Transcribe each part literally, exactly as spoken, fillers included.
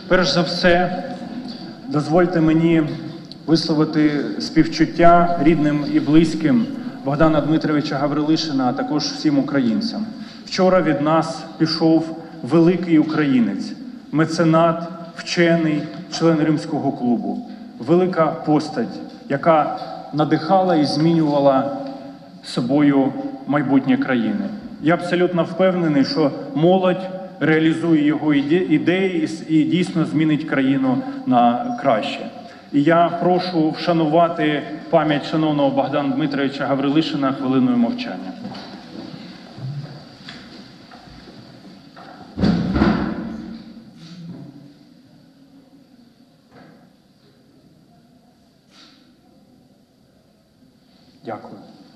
Перш за все, дозвольте мені висловити співчуття рідним і близьким Богдана Дмитровича Гаврилишина, а також всім українцям. Вчора від нас пішов великий українець, меценат, вчений, член Римського клубу. Велика постать, яка надихала і змінювала собою майбутнє країни. Я абсолютно впевнений, що молодь реалізує його ідеї і дійсно змінить країну на краще. І я прошу вшанувати пам'ять шановного Богдана Дмитровича Гаврилишина хвилиною мовчання. Дякую.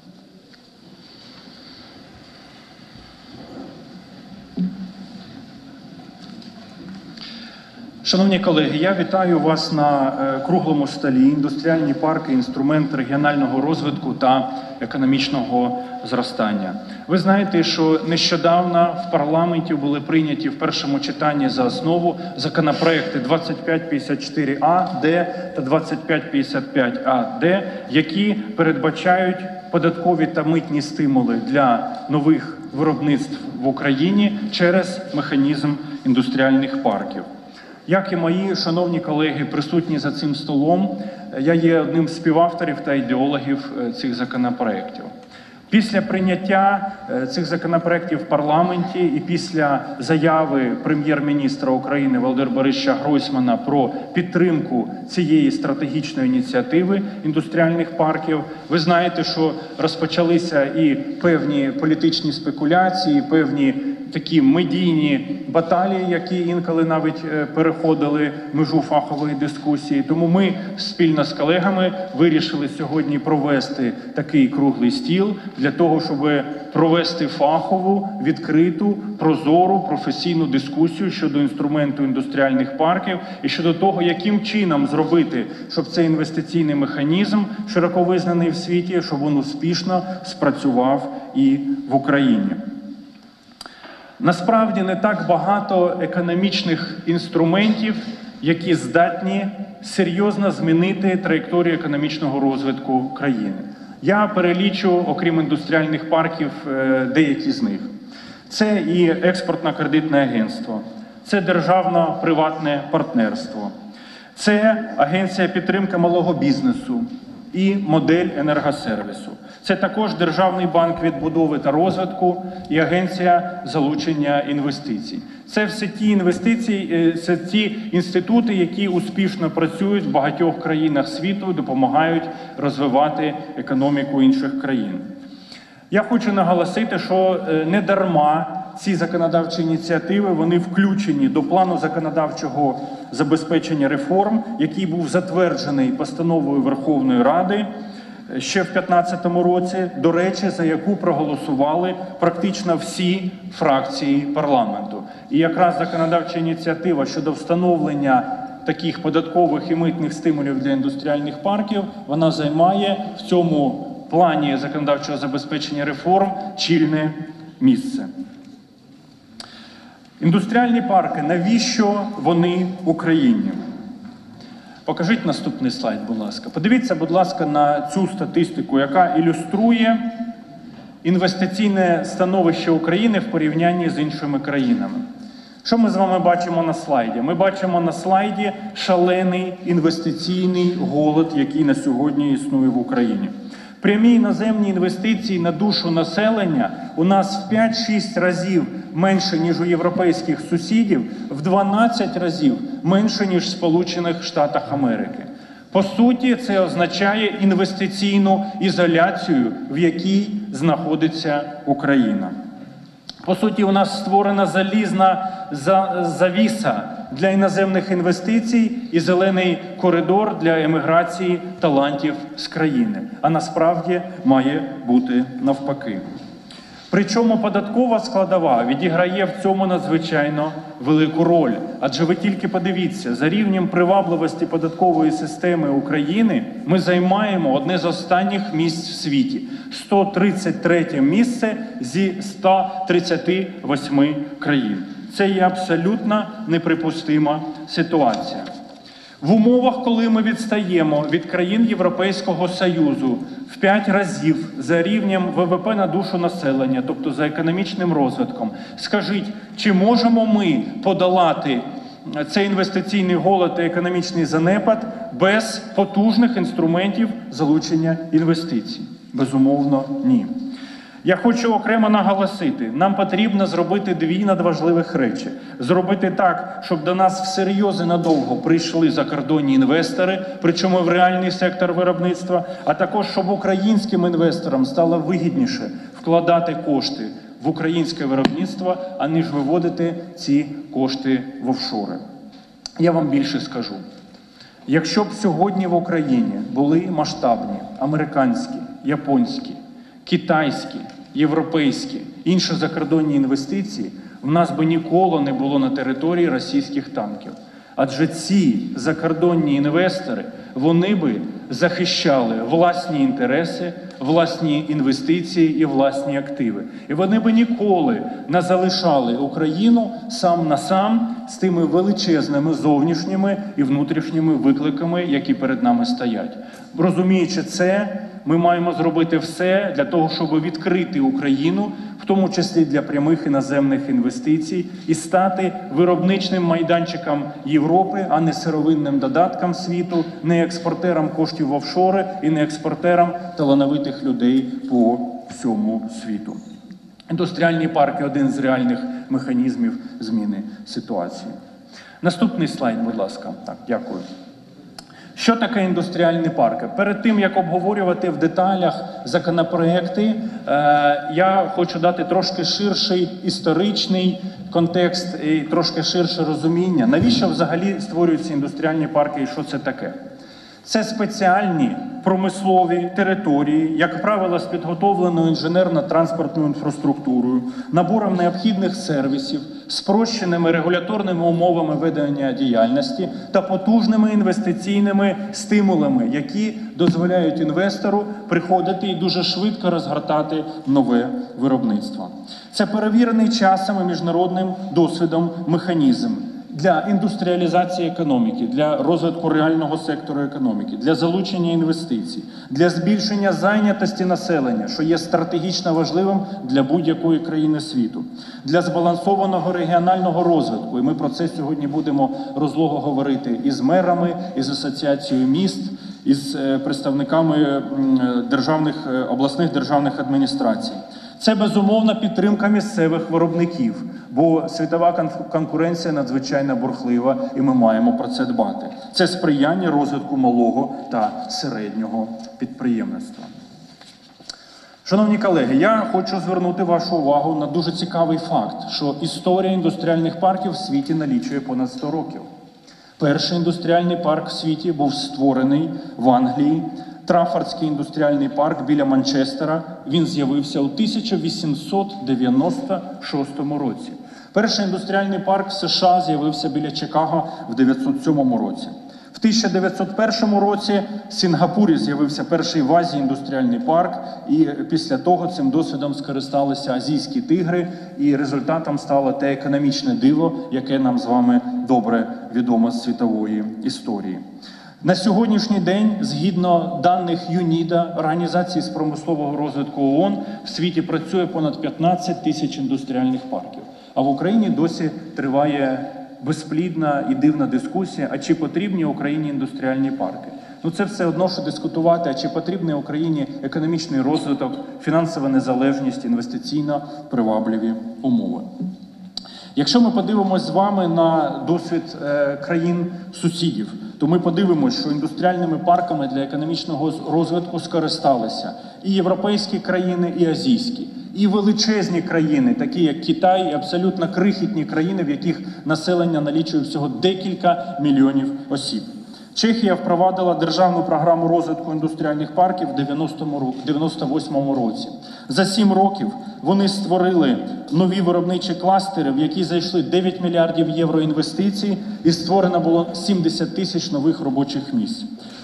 Шановні колеги, я вітаю вас на круглому столі «Індустріальні парки. Інструмент регіонального розвитку та економічного зростання». Ви знаєте, що нещодавно в парламенті були прийняті в першому читанні за основу законопроекти двадцять п'ять п'ятдесят чотири А Д та двадцять п'ять п'ятдесят п'ять А Д, які передбачають податкові та митні стимули для нових виробництв в Україні через механізм індустріальних парків. Як і мої шановні колеги, присутні за цим столом, я є одним з співавторів та ідеологів цих законопроєктів. Після прийняття цих законопроєктів в парламенті і після заяви прем'єр-міністра України Володимира Борисовича Гройсмана про підтримку цієї стратегічної ініціативи індустріальних парків, ви знаєте, що розпочалися і певні політичні спекуляції, певні такі медійні баталії, які інколи навіть переходили межу фахової дискусії. Тому ми спільно з колегами вирішили сьогодні провести такий круглий стіл для того, щоб провести фахову, відкриту, прозору, професійну дискусію щодо інструменту індустріальних парків і щодо того, яким чином зробити, щоб цей інвестиційний механізм, широко визнаний в світі, щоб він успішно спрацював і в Україні. Насправді не так багато економічних інструментів, які здатні серйозно змінити траєкторію економічного розвитку країни. Я перелічу, окрім індустріальних парків, деякі з них. Це і експортно-кредитне агентство, це державно-приватне партнерство, це агенція підтримки малого бізнесу і модель енергосервісу. Це також Державний банк відбудови та розвитку і Агенція залучення інвестицій. Це все ті інвестиції, це ті інститути, які успішно працюють в багатьох країнах світу, допомагають розвивати економіку інших країн. Я хочу наголосити, що не дарма ці законодавчі ініціативи, вони включені до плану законодавчого забезпечення реформ, який був затверджений постановою Верховної Ради ще в дві тисячі п'ятнадцятому році, до речі, за яку проголосували практично всі фракції парламенту. І якраз законодавча ініціатива щодо встановлення таких податкових і митних стимулів для індустріальних парків, вона займає в цьому плані законодавчого забезпечення реформ чільне місце. Індустріальні парки, навіщо вони Україні? Покажіть наступний слайд, будь ласка. Подивіться, будь ласка, на цю статистику, яка ілюструє інвестиційне становище України в порівнянні з іншими країнами. Що ми з вами бачимо на слайді? Ми бачимо на слайді шалений інвестиційний голод, який на сьогодні існує в Україні. Прямі іноземні інвестиції на душу населення у нас в п'ять-шість разів менше, ніж у європейських сусідів, в дванадцять разів менше, ніж в Сполучених Штатах Америки. По суті, це означає інвестиційну ізоляцію, в якій знаходиться Україна. По суті, у нас створена залізна завіса для іноземних інвестицій і зелений коридор для еміграції талантів з країни. А насправді має бути навпаки. Причому податкова складова відіграє в цьому надзвичайно велику роль. Адже ви тільки подивіться, за рівнем привабливості податкової системи України ми займаємо одне з останніх місць в світі. сто тридцять третє місце зі ста тридцяти восьми країн. Це є абсолютно неприпустима ситуація. В умовах, коли ми відстаємо від країн Європейського Союзу в п'ять разів за рівнем Вэ Вэ Пе на душу населення, тобто за економічним розвитком, скажіть, чи можемо ми подолати цей інвестиційний голод і економічний занепад без потужних інструментів залучення інвестицій? Безумовно, ні. Я хочу окремо наголосити, нам потрібно зробити дві надважливих речі. Зробити так, щоб до нас всерйоз і надовго прийшли закордонні інвестори, причому в реальний сектор виробництва, а також, щоб українським інвесторам стало вигідніше вкладати кошти в українське виробництво, аніж виводити ці кошти в офшори. Я вам більше скажу. Якщо б сьогодні в Україні були масштабні американські, японські, китайські, європейські, інші закордонні інвестиції, в нас би ніколи не було на території російських танків. Адже ці закордонні інвестори, вони би захищали власні інтереси, власні інвестиції і власні активи. І вони би ніколи не залишали Україну сам на сам з тими величезними зовнішніми і внутрішніми викликами, які перед нами стоять. Розуміючи це, ми маємо зробити все для того, щоб відкрити Україну, в тому числі для прямих іноземних інвестицій, і стати виробничним майданчиком Європи, а не сировинним додатком світу, не експортером коштів в офшори і не експортером талановитих людей по всьому світу. Індустріальні парки – один з реальних механізмів зміни ситуації. Наступний слайд, будь ласка. Так, дякую. Що таке індустріальні парки? Перед тим, як обговорювати в деталях законопроекти, е, я хочу дати трошки ширший історичний контекст і трошки ширше розуміння. Навіщо взагалі створюються індустріальні парки і що це таке? Це спеціальні промислові території, як правило, з підготовленою інженерно-транспортною інфраструктурою, набором необхідних сервісів, спрощеними регуляторними умовами ведення діяльності та потужними інвестиційними стимулами, які дозволяють інвестору приходити і дуже швидко розгортати нове виробництво. Це перевірений часом і міжнародним досвідом механізм для індустріалізації економіки, для розвитку реального сектору економіки, для залучення інвестицій, для збільшення зайнятості населення, що є стратегічно важливим для будь-якої країни світу, для збалансованого регіонального розвитку. І ми про це сьогодні будемо розлого говорити із мерами, із асоціацією міст, із представниками державних, обласних державних адміністрацій. Це, безумовно, підтримка місцевих виробників, бо світова конкуренція надзвичайно бурхлива, і ми маємо про це дбати. Це сприяння розвитку малого та середнього підприємництва. Шановні колеги, я хочу звернути вашу увагу на дуже цікавий факт, що історія індустріальних парків в світі налічує понад сто років. Перший індустріальний парк в світі був створений в Англії. Траффордський індустріальний парк біля Манчестера, він з'явився у тисяча вісімсот дев'яносто шостому році. Перший індустріальний парк в США з'явився біля Чикаго в дев'ятсот сьомому році. В тисяча дев'ятсот першому році в Сінгапурі з'явився перший в Азії індустріальний парк, і після того цим досвідом скористалися азійські тигри, і результатом стало те економічне диво, яке нам з вами добре відомо з світової історії. На сьогоднішній день, згідно даних ЮНІДА, Організації з промислового розвитку ООН, в світі працює понад п'ятнадцять тисяч індустріальних парків. А в Україні досі триває безплідна і дивна дискусія, а чи потрібні Україні індустріальні парки. Ну це все одно, що дискутувати, а чи потрібний Україні економічний розвиток, фінансова незалежність, інвестиційно привабливі умови. Якщо ми подивимось з вами на досвід е, країн-сусідів, то ми подивимося, що індустріальними парками для економічного розвитку скористалися і європейські країни, і азійські, і величезні країни, такі як Китай, і абсолютно крихітні країни, в яких населення налічує всього декілька мільйонів осіб. Чехія впровадила державну програму розвитку індустріальних парків в дев'яносто восьмому році. За сім років вони створили нові виробничі кластери, в які зайшли дев'ять мільярдів євро інвестицій, і створено було сімдесят тисяч нових робочих місць.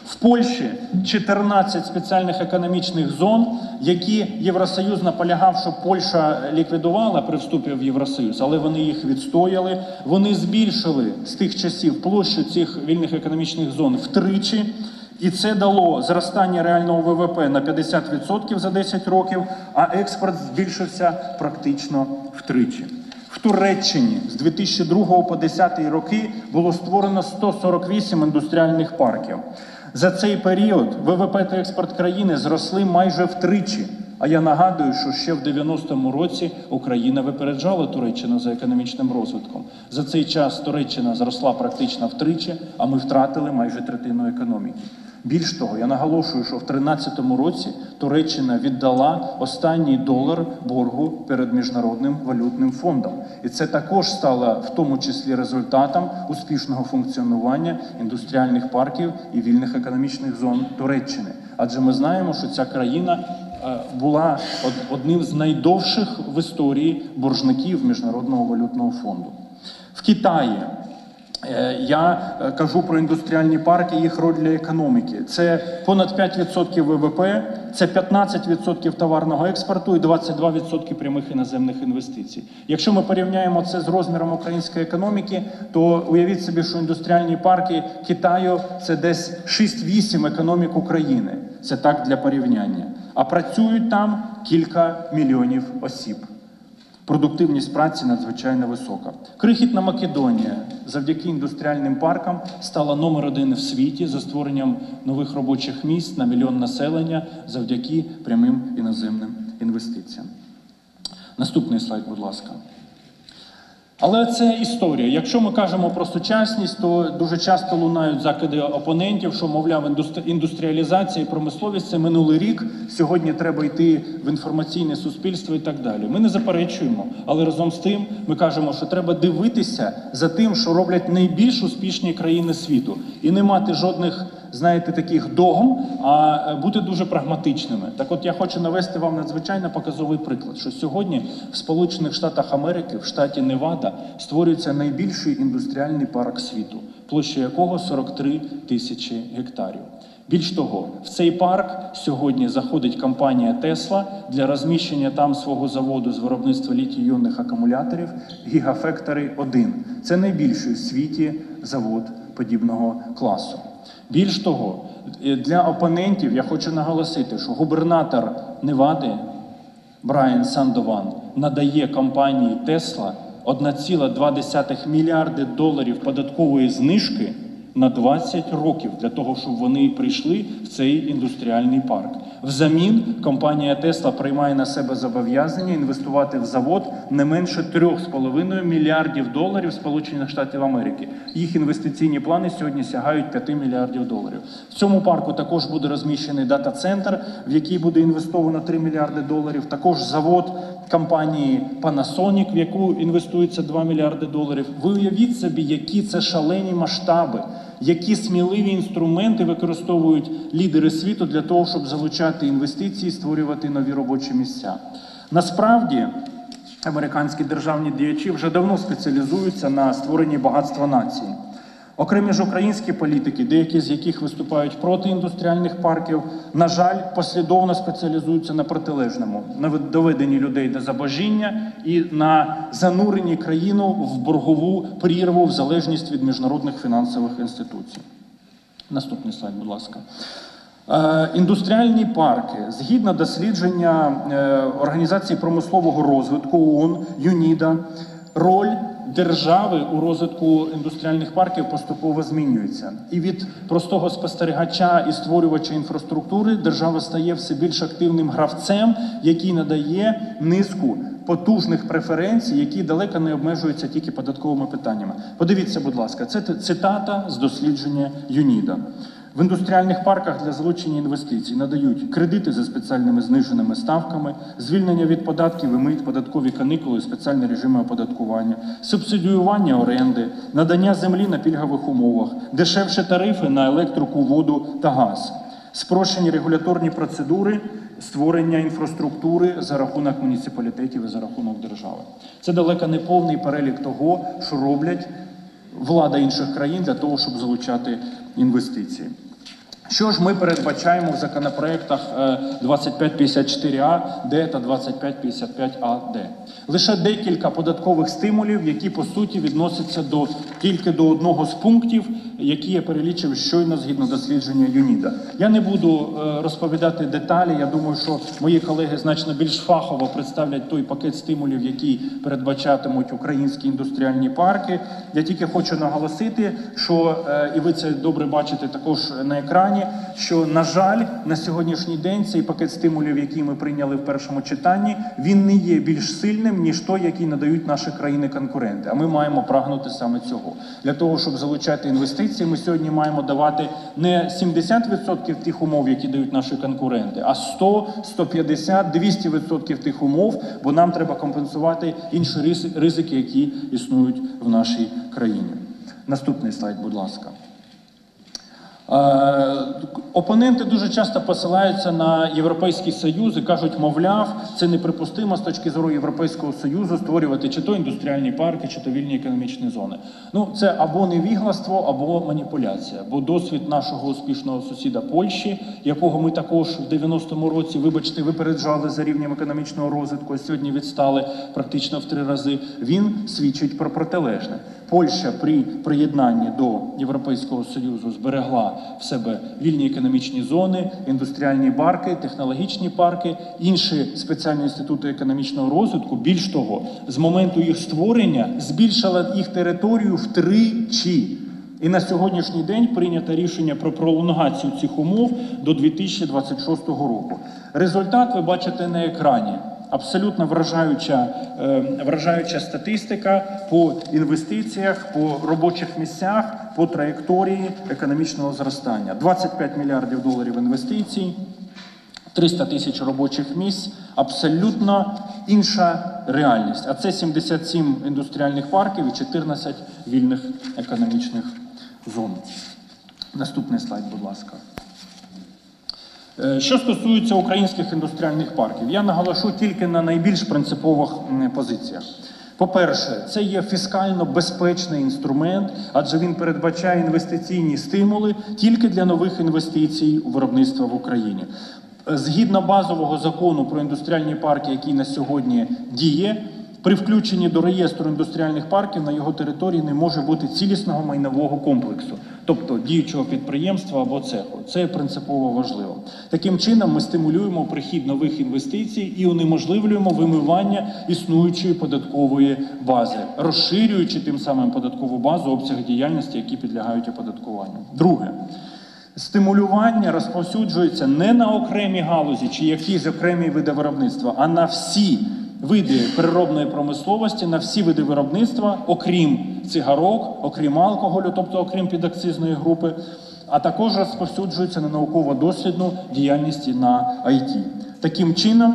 В Польщі чотирнадцять спеціальних економічних зон, які Євросоюз наполягав, щоб Польща ліквідувала при вступі в Євросоюз, але вони їх відстояли. Вони збільшили з тих часів площу цих вільних економічних зон втричі. І це дало зростання реального ВВП на п'ятдесят відсотків за десять років, а експорт збільшився практично втричі. В Туреччині з дві тисячі другого по дві тисячі десятий роки було створено сто сорок вісім індустріальних парків. За цей період ВВП та експорт країни зросли майже втричі. А я нагадую, що ще в дев'яностому році Україна випереджала Туреччину за економічним розвитком. За цей час Туреччина зросла практично втричі, а ми втратили майже третину економіки. Більш того, я наголошую, що в дві тисячі тринадцятому році Туреччина віддала останній долар боргу перед Міжнародним валютним фондом. І це також стало в тому числі результатом успішного функціонування індустріальних парків і вільних економічних зон Туреччини. Адже ми знаємо, що ця країна була одним з найдовших в історії боржників Міжнародного валютного фонду. В Китаї я кажу про індустріальні парки, їх роль для економіки. Це понад п'ять відсотків ВВП, це п'ятнадцять відсотків товарного експорту і двадцять два відсотки прямих іноземних інвестицій. Якщо ми порівняємо це з розміром української економіки, то уявіть собі, що індустріальні парки Китаю – це десь шість-вісім економік України. Це так для порівняння. А працюють там кілька мільйонів осіб. Продуктивність праці надзвичайно висока. Крихітна Македонія завдяки індустріальним паркам стала номер один в світі за створенням нових робочих місць на мільйон населення завдяки прямим іноземним інвестиціям. Наступний слайд, будь ласка. Але це історія. Якщо ми кажемо про сучасність, то дуже часто лунають закиди опонентів, що, мовляв, індустріалізація і промисловість – це минулий рік, сьогодні треба йти в інформаційне суспільство і так далі. Ми не заперечуємо, але разом з тим ми кажемо, що треба дивитися за тим, що роблять найбільш успішні країни світу. І не мати жодних, знаєте, таких догм, а бути дуже прагматичними. Так от я хочу навести вам надзвичайно показовий приклад, що сьогодні в Сполучених Штатах Америки, в штаті Невада, створюється найбільший індустріальний парк світу, площа якого сорок три тисячі гектарів. Більш того, в цей парк сьогодні заходить компанія Tesla для розміщення там свого заводу з виробництва літій-іонних акумуляторів Gigafactory один. Це найбільший в світі завод подібного класу. Більш того, для опонентів я хочу наголосити, що губернатор Невади Брайан Сандован надає компанії Tesla один цілих два десятих мільярди доларів податкової знижки на двадцять років для того, щоб вони прийшли в цей індустріальний парк. Взамін компанія Tesla приймає на себе зобов'язання інвестувати в завод не менше трьох з половиною мільярдів доларів Сполучених Штатів Америки. Їх інвестиційні плани сьогодні сягають п'ять мільярдів доларів. В цьому парку також буде розміщений дата-центр, в який буде інвестовано три мільярди доларів. Також завод компанії Panasonic, в яку інвестується два мільярди доларів. Ви уявіть собі, які це шалені масштаби, які сміливі інструменти використовують лідери світу для того, щоб залучати інвестиції, створювати нові робочі місця. Насправді, американські державні діячі вже давно спеціалізуються на створенні багатства нації. Окремі ж українські політики, деякі з яких виступають проти індустріальних парків, на жаль, послідовно спеціалізуються на протилежному, на доведенні людей до зубожіння і на зануренні країну в боргову прірву в залежність від міжнародних фінансових інституцій. Наступний слайд, будь ласка. Е, індустріальні парки. Згідно дослідження е, Організації промислового розвитку ООН, ЮНІДА, роль держави у розвитку індустріальних парків поступово змінюється. І від простого спостерігача і створювача інфраструктури держава стає все більш активним гравцем, який надає низку потужних преференцій, які далеко не обмежуються тільки податковими питаннями. Подивіться, будь ласка, це цитата з дослідження ЮНІДА. В індустріальних парках для залучення інвестицій надають кредити за спеціальними зниженими ставками, звільнення від податків і мит, податкові канікули, спеціальні режими оподаткування, субсидіювання оренди, надання землі на пільгових умовах, дешевші тарифи на електрику, воду та газ, спрощені регуляторні процедури, створення інфраструктури за рахунок муніципалітетів і за рахунок держави. Це далеко не повний перелік того, що роблять влада інших країн для того, щоб залучати інвестиції. Що ж ми передбачаємо в законопроектах двадцять п'ять п'ятдесят чотири а Д та двадцять п'ять п'ятдесят п'ять а Д? Лише декілька податкових стимулів, які по суті відносяться до, тільки до одного з пунктів, які я перелічив щойно згідно дослідження ЮНІДа. Я не буду розповідати деталі, я думаю, що мої колеги значно більш фахово представлять той пакет стимулів, які передбачатимуть українські індустріальні парки. Я тільки хочу наголосити, що, і ви це добре бачите також на екрані, що, на жаль, на сьогоднішній день цей пакет стимулів, який ми прийняли в першому читанні, він не є більш сильним, ніж той, який надають наші країни-конкуренти. А ми маємо прагнути саме цього. Для того, щоб залучати інвестиції, ми сьогодні маємо давати не сімдесят відсотків тих умов, які дають наші конкуренти, а сто, сто п'ятдесят, двісті відсотків тих умов, бо нам треба компенсувати інші ризики, які існують в нашій країні. Наступний слайд, будь ласка. Опоненти дуже часто посилаються на Європейський Союз і кажуть, мовляв, це неприпустимо з точки зору Європейського Союзу створювати чи то індустріальні парки, чи то вільні економічні зони. Ну, це або невігластво, або маніпуляція. Бо досвід нашого успішного сусіда Польщі, якого ми також в дев'яностому році, вибачте, випереджали за рівнем економічного розвитку, а сьогодні відстали практично в три рази, він свідчить про протилежне. Польща при приєднанні до Європейського Союзу зберегла в себе вільні економічні зони, індустріальні парки, технологічні парки, інші спеціальні інститути економічного розвитку. Більш того, з моменту їх створення збільшила їх територію втричі. І на сьогоднішній день прийнято рішення про пролонгацію цих умов до дві тисячі двадцять шостого року. Результат ви бачите на екрані. Абсолютно вражаюча, е, вражаюча статистика по інвестиціях, по робочих місцях, по траєкторії економічного зростання. двадцять п'ять мільярдів доларів інвестицій, триста тисяч робочих місць, абсолютно інша реальність. А це сімдесят сім індустріальних парків і чотирнадцять вільних економічних зон. Наступний слайд, будь ласка. Що стосується українських індустріальних парків, я наголошу тільки на найбільш принципових позиціях. По-перше, це є фіскально безпечний інструмент, адже він передбачає інвестиційні стимули тільки для нових інвестицій у виробництво в Україні. Згідно базового закону про індустріальні парки, який на сьогодні діє, при включенні до реєстру індустріальних парків на його території не може бути цілісного майнового комплексу, тобто діючого підприємства або цеху. Це принципово важливо. Таким чином ми стимулюємо прихід нових інвестицій і унеможливлюємо вимивання існуючої податкової бази, розширюючи тим самим податкову базу, обсяг діяльності, які підлягають оподаткуванню. Друге. Стимулювання розповсюджується не на окремі галузі чи якісь окремі види виробництва, а на всі види переробної промисловості, на всі види виробництва, окрім цигарок, окрім алкоголю, тобто окрім підакцизної групи, а також розповсюджується на науково-дослідну діяльність і на ай ті. Таким чином,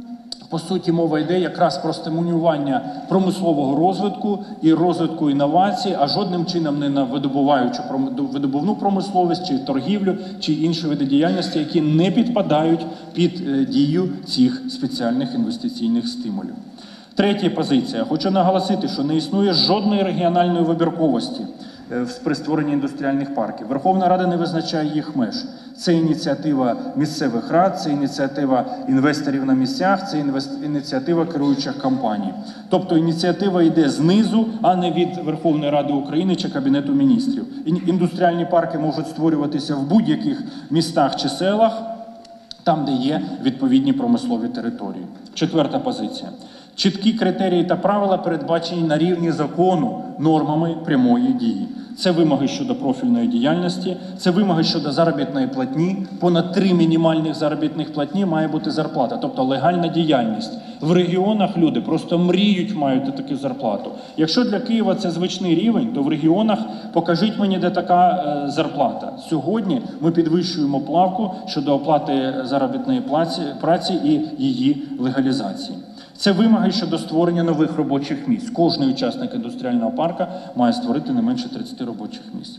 по суті, мова йде якраз про стимулювання промислового розвитку і розвитку інновацій, а жодним чином не на видобуваючу видобувну промисловість, чи торгівлю, чи інші види діяльності, які не підпадають під дію цих спеціальних інвестиційних стимулів. Третя позиція. Хочу наголосити, що не існує жодної регіональної вибірковості при створенні індустріальних парків. Верховна Рада не визначає їх меж. Це ініціатива місцевих рад, це ініціатива інвесторів на місцях, це ініціатива керуючих компаній. Тобто ініціатива йде знизу, а не від Верховної Ради України чи Кабінету міністрів. Індустріальні парки можуть створюватися в будь-яких містах чи селах, там, де є відповідні промислові території. Четверта позиція. Чіткі критерії та правила передбачені на рівні закону нормами прямої дії. Це вимоги щодо профільної діяльності, це вимоги щодо заробітної платні. Понад три мінімальних заробітних платні має бути зарплата, тобто легальна діяльність. В регіонах люди просто мріють мають таку зарплату. Якщо для Києва це звичний рівень, то в регіонах покажіть мені, де така е, зарплата. Сьогодні ми підвищуємо плавку щодо оплати заробітної праці, праці і її легалізації. Це вимоги щодо створення нових робочих місць. Кожний учасник індустріального парка має створити не менше тридцяти робочих місць.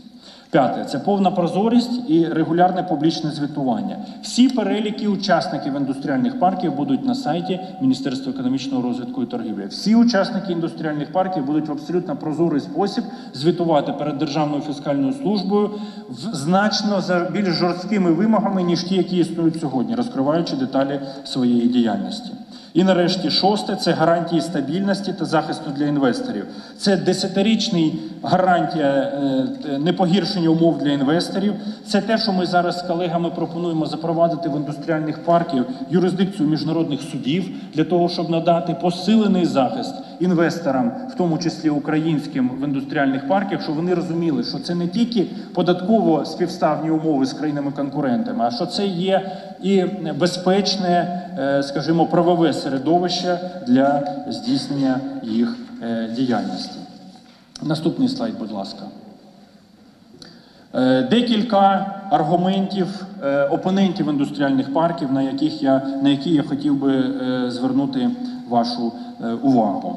П'яте – це повна прозорість і регулярне публічне звітування. Всі переліки учасників індустріальних парків будуть на сайті Міністерства економічного розвитку і торгівлі. Всі учасники індустріальних парків будуть в абсолютно прозорий спосіб звітувати перед Державною фіскальною службою в значно за більш жорсткими вимогами, ніж ті, які існують сьогодні, розкриваючи деталі своєї діяльності. І нарешті шосте – це гарантії стабільності та захисту для інвесторів. Це десятирічний гарантія непогіршення умов для інвесторів. Це те, що ми зараз з колегами пропонуємо запровадити в індустріальних парків юрисдикцію міжнародних судів для того, щоб надати посилений захист інвесторам, в тому числі українським, в індустріальних парках, щоб вони розуміли, що це не тільки податково співставні умови з країнами-конкурентами, а що це є і безпечне, скажімо, правове середовище для здійснення їх діяльності. Наступний слайд, будь ласка. Декілька аргументів опонентів індустріальних парків, на, яких я, на які я хотів би звернути вашу увагу.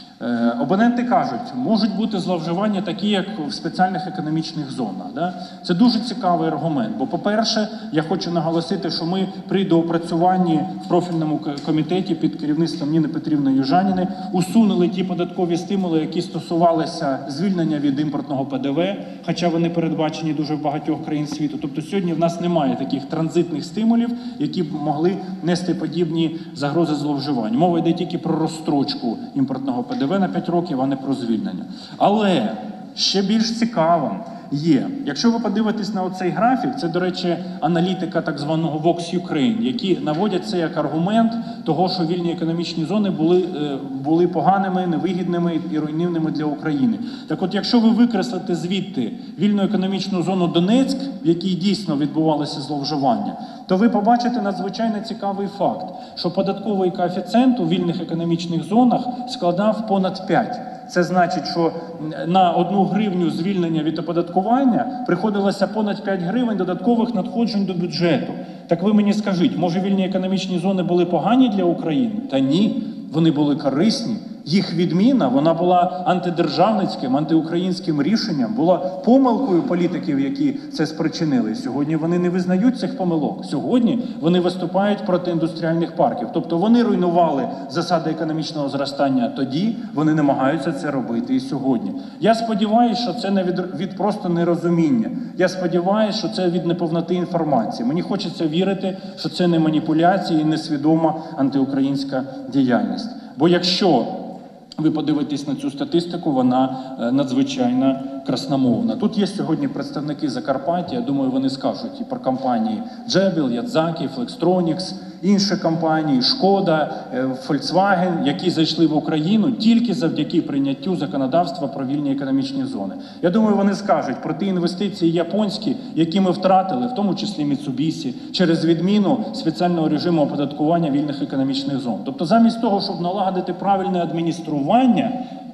Опоненти кажуть, можуть бути зловживання такі, як в спеціальних економічних зонах. Да? Це дуже цікавий аргумент, бо, по-перше, я хочу наголосити, що ми при доопрацюванні в профільному комітеті під керівництвом Ніни Петрівни Южаніної усунули ті податкові стимули, які стосувалися звільнення від імпортного Пе Де Ве, хоча вони передбачені дуже в багатьох країн світу. Тобто сьогодні в нас немає таких транзитних стимулів, які б могли нести подібні загрози зловживань. Мова йде тільки про розстрочку імпортного Пе Де Ве на п'ять років, а не про звільнення. Але ще більш цікавим є, якщо ви подивитесь на оцей графік, це, до речі, аналітика так званого Vox Ukraine, які наводять це як аргумент того, що вільні економічні зони були, були поганими, невигідними і руйнівними для України. Так от, якщо ви викреслите звідти вільну економічну зону Донецьк, в якій дійсно відбувалося зловживання, то ви побачите надзвичайно цікавий факт, що податковий коефіцієнт у вільних економічних зонах складав понад п'ять. Це значить, що на одну гривню звільнення від оподаткування приходилося понад п'ять гривень додаткових надходжень до бюджету. Так ви мені скажіть, може вільні економічні зони були погані для України? Та ні, вони були корисні. Їх відміна, вона була антидержавницьким, антиукраїнським рішенням, була помилкою політиків, які це спричинили. Сьогодні вони не визнають цих помилок. Сьогодні вони виступають проти індустріальних парків. Тобто вони руйнували засади економічного зростання тоді, вони намагаються це робити і сьогодні. Я сподіваюся, що це не від, від просто нерозуміння. Я сподіваюся, що це від неповноти інформації. Мені хочеться вірити, що це не маніпуляції і несвідома антиукраїнська діяльність. Бо якщо ви подивитесь на цю статистику, вона надзвичайно красномовна. Тут є сьогодні представники Закарпаття, я думаю, вони скажуть і про компанії Джебел, Ядзакі, Флекстронікс, інші компанії, Шкода, Volkswagen, які зайшли в Україну тільки завдяки прийняттю законодавства про вільні економічні зони. Я думаю, вони скажуть про ті інвестиції японські, які ми втратили, в тому числі Mitsubishi, через відміну спеціального режиму оподаткування вільних економічних зон. Тобто замість того, щоб налагодити правильне адміністрування,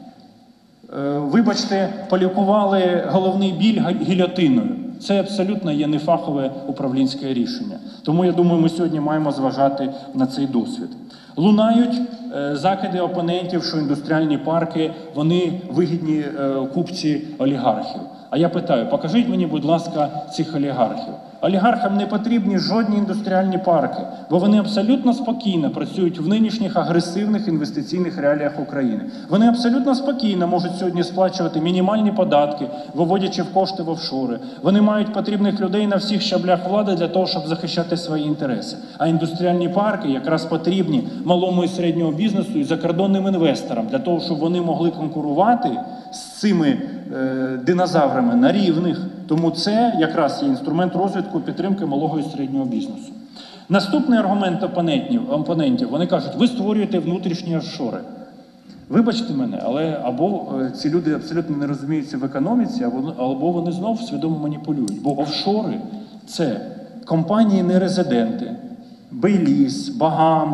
вибачте, полікували головний біль гільйотиною. Це абсолютно є нефахове управлінське рішення. Тому, я думаю, ми сьогодні маємо зважати на цей досвід. Лунають е, закиди опонентів, що індустріальні парки, вони вигідні е, купці олігархів. А я питаю, покажіть мені, будь ласка, цих олігархів. Олігархам не потрібні жодні індустріальні парки, бо вони абсолютно спокійно працюють в нинішніх агресивних інвестиційних реаліях України. Вони абсолютно спокійно можуть сьогодні сплачувати мінімальні податки, виводячи в кошти в офшори. Вони мають потрібних людей на всіх щаблях влади для того, щоб захищати свої інтереси. А індустріальні парки якраз потрібні малому і середньому бізнесу і закордонним інвесторам для того, щоб вони могли конкурувати з цими е, динозаврами на рівних. Тому це якраз є інструмент розвитку підтримки малого і середнього бізнесу. Наступний аргумент опонентів, опонентів, вони кажуть, ви створюєте внутрішні офшори. Вибачте мене, але або ці люди абсолютно не розуміються в економіці, або вони знов свідомо маніпулюють. Бо офшори – це компанії-нерезиденти, Бейліс, Багами,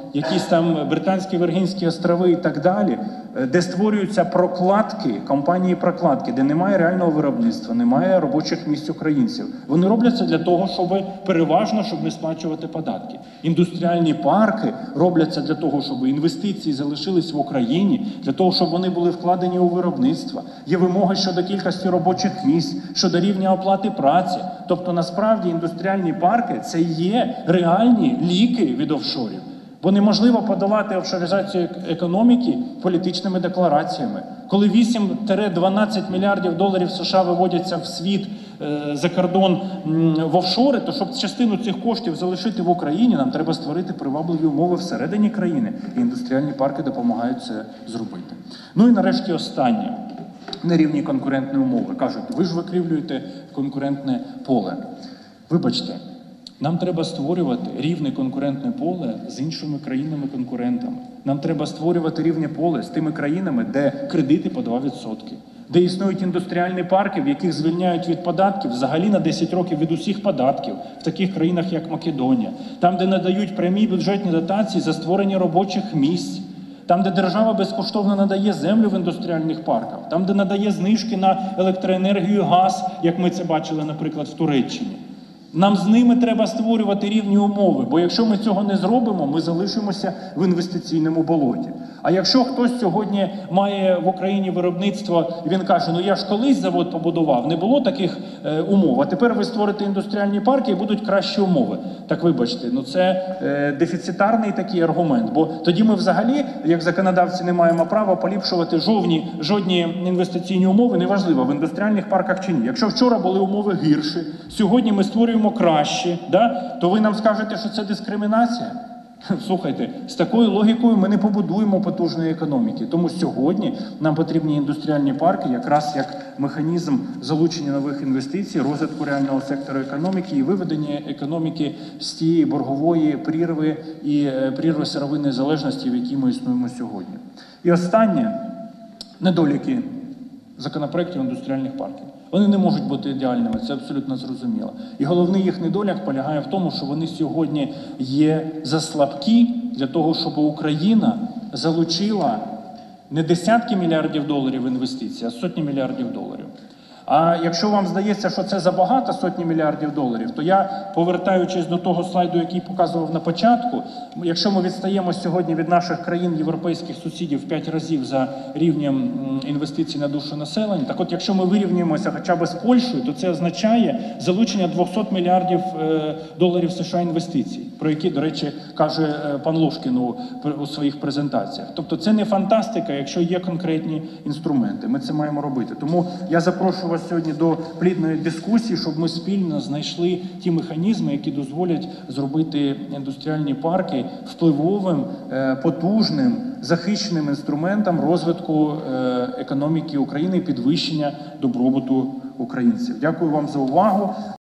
якісь там Британські Віргінські острови і так далі, де створюються прокладки, компанії-прокладки, де немає реального виробництва, немає робочих місць українців. Вони роблять це для того, щоб переважно, щоб не сплачувати податки. Індустріальні парки робляться для того, щоб інвестиції залишились в Україні, для того, щоб вони були вкладені у виробництво. Є вимоги щодо кількості робочих місць, щодо рівня оплати праці. Тобто, насправді, індустріальні парки – це є реальні ліки від офшорів. Бо неможливо подолати офшоризацію економіки політичними деклараціями. Коли вісім-дванадцять мільярдів доларів США виводяться в світ, за кордон, в офшори, то щоб частину цих коштів залишити в Україні, нам треба створити привабливі умови всередині країни. І індустріальні парки допомагають це зробити. Ну і нарешті останнє. Нерівні конкурентні умови. Кажуть, ви ж викривлюєте конкурентне поле. Вибачте, нам треба створювати рівне конкурентне поле з іншими країнами-конкурентами. Нам треба створювати рівне поле з тими країнами, де кредити по два відсотки. Де існують індустріальні парки, в яких звільняють від податків взагалі на десять років від усіх податків, в таких країнах, як Македонія. Там, де надають прямі бюджетні дотації за створення робочих місць. Там, де держава безкоштовно надає землю в індустріальних парках. Там, де надає знижки на електроенергію, газ, як ми це бачили, наприклад, в Туреччині. Нам з ними треба створювати рівні умови, бо якщо ми цього не зробимо, ми залишимося в інвестиційному болоті. А якщо хтось сьогодні має в Україні виробництво, і він каже, ну я ж колись завод побудував, не було таких е, умов, а тепер ви створите індустріальні парки і будуть кращі умови. Так вибачте, ну це е, дефіцитарний такий аргумент, бо тоді ми взагалі, як законодавці, не маємо права поліпшувати жодні, жодні інвестиційні умови, неважливо, в індустріальних парках чи ні. Якщо вчора були умови гірші, сьогодні ми створюємо краще, да, то ви нам скажете, що це дискримінація? Слухайте, з такою логікою ми не побудуємо потужної економіки. Тому сьогодні нам потрібні індустріальні парки якраз як механізм залучення нових інвестицій, розвитку реального сектору економіки і виведення економіки з тієї боргової прірви і прірви сировинної залежності, в якій ми існуємо сьогодні. І останнє – недоліки законопроєктів індустріальних парків. Вони не можуть бути ідеальними, це абсолютно зрозуміло. І головний їх недоляк полягає в тому, що вони сьогодні є заслабкі для того, щоб Україна залучила не десятки мільярдів доларів інвестицій, а сотні мільярдів доларів. А якщо вам здається, що це забагато, сотні мільярдів доларів, то я, повертаючись до того слайду, який показував на початку, якщо ми відстаємо сьогодні від наших країн європейських сусідів в п'ять разів за рівнем інвестицій на душу населення, так от якщо ми вирівнюємося хоча б з Польщею, то це означає залучення двісті мільярдів доларів США інвестицій, про які, до речі, каже пан Лошкін у, у своїх презентаціях. Тобто це не фантастика, якщо є конкретні інструменти. Ми це маємо робити. Тому я запрошую вас сьогодні до плідної дискусії, щоб ми спільно знайшли ті механізми, які дозволять зробити індустріальні парки впливовим, потужним, захищеним інструментом розвитку економіки України і підвищення добробуту українців. Дякую вам за увагу.